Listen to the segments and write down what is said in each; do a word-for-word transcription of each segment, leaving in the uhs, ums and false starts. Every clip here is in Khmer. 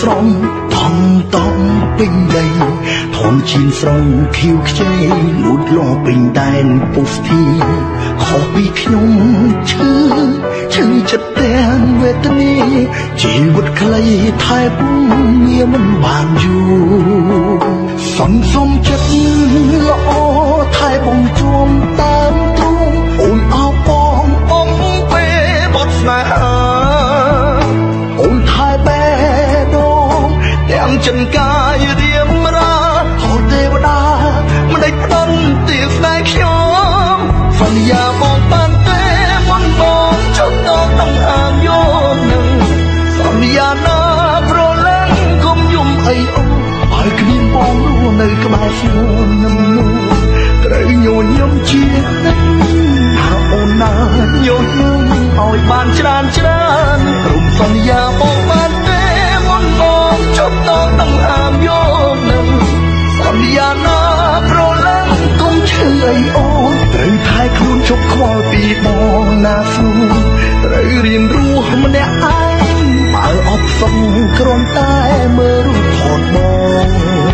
ស្រងថងតងពេញដីថងជៀនស្រងខៀវខ្ចីលូតលាស់ពេញដែនពុស្ទីខុសពីខ្ញុំឈឺឈឺចិត្តទាំងវេទនាជីវិតខ្លីថែពុំមានមិនបានយូរសន្សំចិត្តល្អថែបងជួមតាមទ្រូងអូនអោបបងអំពេលបត់ស្នេហាអូនថែបែដងទាំងចិនកាយរៀមរាហោទេវតាមិនដេចផ្ដន់ទៀងស្នេហ៍ខ្ញុំសន្យាបងបានទេមុនបងចុះតដង្ហើមយកនឹងសន្យាណាប្រឡាំងគុំយំអីអូនហើយគ្មានបងរស់នៅក្បែរស្នួននឹងនោះត្រូវញញឹមជានិច្ចថាអូនណាញញឹមឲ្យបានច្រើនច្រើនព្រមសន្យាបងបានទេមុនបងចុះតដង្ហើមយកនឹងសន្យាណាប្រឡាំងគុំឈឺអីអូនត្រូវថែខ្លួនជប់ខ្វល់ពីបងណាសួរត្រូវរៀនរស់ម្នាក់ឯងបើអត់សុខគ្រាន់តែមើលរូបថតបង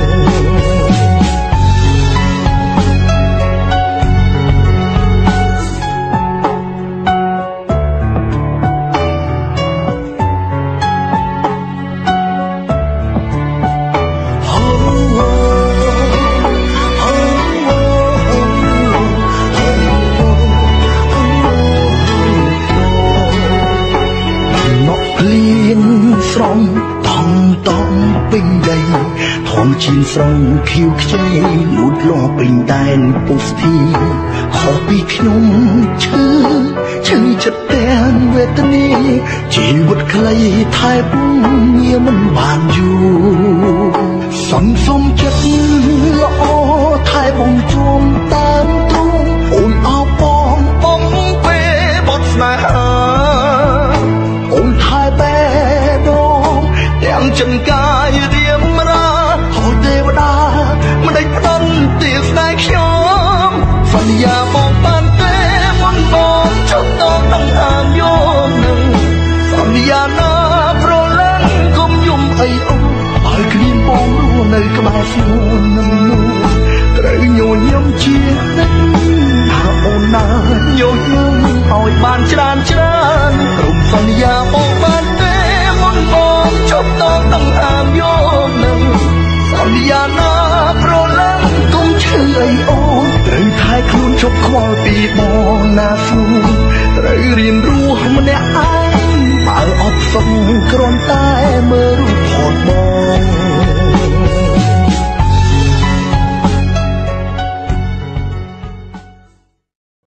ស្រងថងតងពេញដីថងជៀនស្រងខៀវខ្ចីលូតលាស់ពេញដែនពុស្ទីខុសពីខ្ញុំឈឺឈឺចិត្តទាំងវេទនាជីវិតខ្លីថែពុំមានមិនបានយូរសន្សំចិត្តល្អថែបងជួមតាមទ្រូងអូនអោបបងអំពេលបត់ស្នេហាអូនថែបែទាំងចិនកាយរៀមរាហោទេវតាមិនដេចផ្ដន់ទៀងស្នេហ៍ខ្ញុំសន្យាបងបានទេមុនបងចុះតដង្ហើមយកនឹងសន្យាណាប្រឡាំងគុំយំអីអូនហើយគ្មានបងរស់នៅក្បែរស្នួននឹងនោះត្រូវញញឹមជានិច្ចថាអូនណាញញឹមឲ្យបានច្រើនច្រើនព្រមសន្យាបងបានទេមុនបងចុះតដង្ហើមយកនឹងសន្យាណាប្រឡាំងគុំឈឺអីអូនត្រូវថែខ្លួនជប់ខ្វល់ពី